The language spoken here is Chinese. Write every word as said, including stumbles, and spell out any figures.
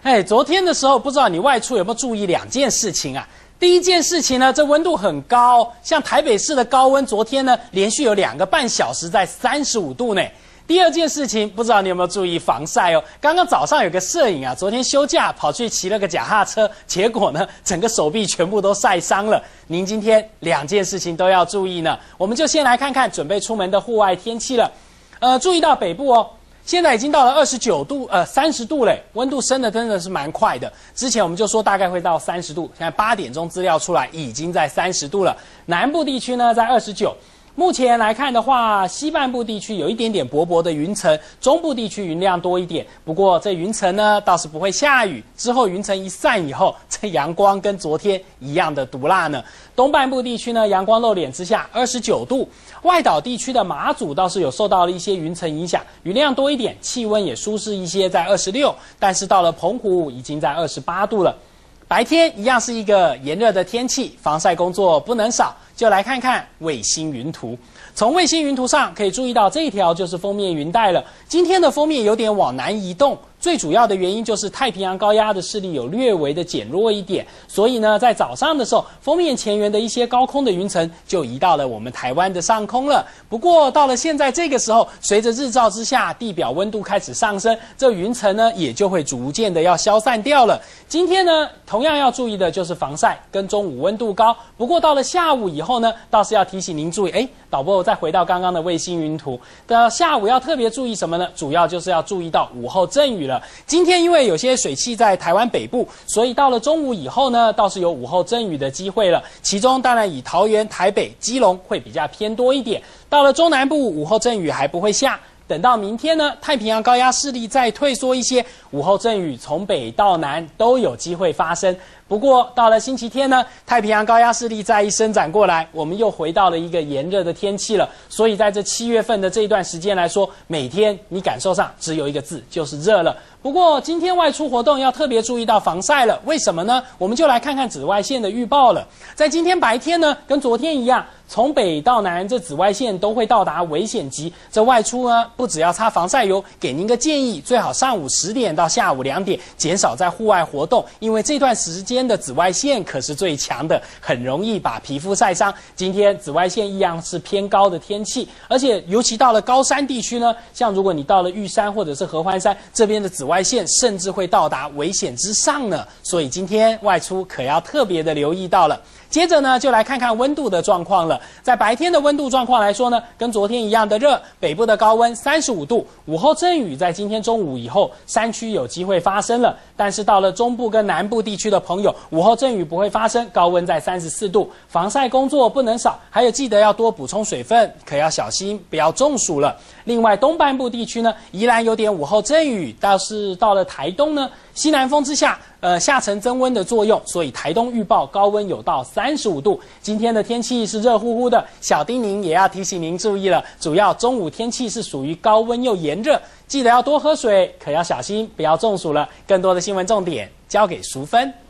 哎，昨天的时候，不知道你外出有没有注意两件事情啊？第一件事情呢，这温度很高，像台北市的高温，昨天呢连续有两个半小时在三十五度呢。第二件事情，不知道你有没有注意防晒哦？刚刚早上有个摄影啊，昨天休假跑去骑了个脚踏车，结果呢，整个手臂全部都晒伤了。您今天两件事情都要注意呢。我们就先来看看准备出门的户外天气了。呃，注意到北部哦。现在已经到了二十九度，呃，三十度嘞，温度升的真的是蛮快的。之前我们就说大概会到三十度，现在八点钟资料出来，已经在三十度了。南部地区呢，在二十九。目前来看的话，西半部地区有一点点薄薄的云层，中部地区云量多一点。不过这云层呢，倒是不会下雨。之后云层一散以后，这阳光跟昨天一样的毒辣呢。东半部地区呢，阳光露脸之下，二十九度。外岛地区的马祖倒是有受到了一些云层影响，云量多一点，气温也舒适一些，在二十六。但是到了澎湖，已经在二十八度了。白天一样是一个炎热的天气，防晒工作不能少。就来看看卫星云图。从卫星云图上可以注意到，这一条就是锋面云带了。今天的锋面有点往南移动，最主要的原因就是太平洋高压的势力有略微的减弱一点，所以呢，在早上的时候，锋面前缘的一些高空的云层就移到了我们台湾的上空了。不过到了现在这个时候，随着日照之下，地表温度开始上升，这云层呢也就会逐渐的要消散掉了。今天呢，同样要注意的就是防晒跟中午温度高。不过到了下午以后，后呢，倒是要提醒您注意，哎，导播再回到刚刚的卫星云图，到下午要特别注意什么呢？主要就是要注意到午后阵雨了。今天因为有些水汽在台湾北部，所以到了中午以后呢，倒是有午后阵雨的机会了。其中当然以桃园、台北、基隆会比较偏多一点。到了中南部，午后阵雨还不会下。等到明天呢，太平洋高压势力再退缩一些，午后阵雨从北到南都有机会发生。不过到了星期天呢，太平洋高压势力再一伸展过来，我们又回到了一个炎热的天气了。所以在这七月份的这一段时间来说，每天你感受上只有一个字，就是热了。不过今天外出活动要特别注意到防晒了，为什么呢？我们就来看看紫外线的预报了。在今天白天呢，跟昨天一样，从北到南，这紫外线都会到达危险级。这外出呢，不只要擦防晒油，给您个建议，最好上午十点到下午两点减少在户外活动，因为这段时间的紫外线可是最强的，很容易把皮肤晒伤。今天紫外线一样是偏高的天气，而且尤其到了高山地区呢，像如果你到了玉山或者是合欢山这边的紫外线甚至会到达危险之上呢，所以今天外出可要特别的留意到了。接着呢，就来看看温度的状况了。在白天的温度状况来说呢，跟昨天一样的热，北部的高温三十五度，午后阵雨在今天中午以后，山区有机会发生了。但是到了中部跟南部地区的朋友，午后阵雨不会发生，高温在三十四度，防晒工作不能少，还有记得要多补充水分，可要小心不要中暑了。另外东半部地区呢，宜兰有点午后阵雨，但是到了台东呢，西南风之下，呃，下沉增温的作用，所以台东预报高温有到三十五度。今天的天气是热乎乎的，小叮咛也要提醒您注意了，主要中午天气是属于高温又炎热，记得要多喝水，可要小心不要中暑了。更多的新闻重点交给淑芬。